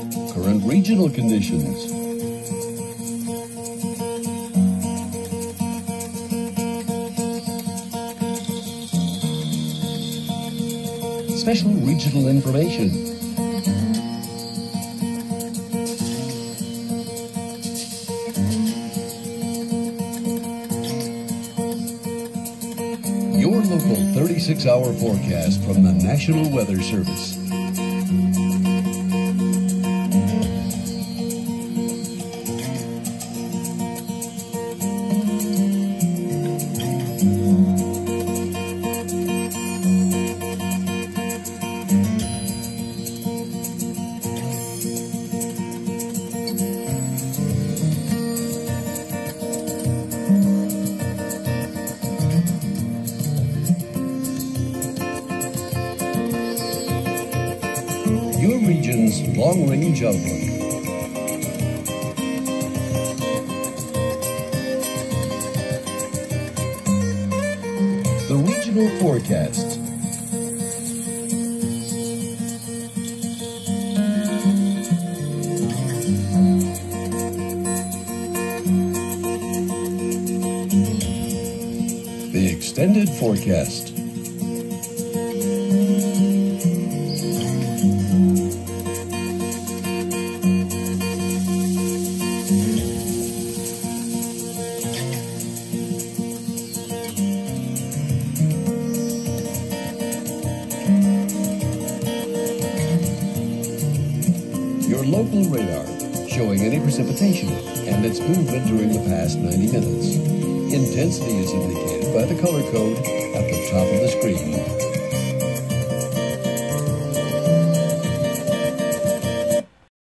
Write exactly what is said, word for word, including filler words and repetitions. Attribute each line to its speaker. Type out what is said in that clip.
Speaker 1: Current regional conditions. Special regional information. Your local thirty-six hour forecast from the National Weather Service. Your region's long-range outlook. The regional forecast. The extended forecast. Your local radar, showing any precipitation and its movement during the past ninety minutes. Intensity is indicated by the color code at the top of the screen.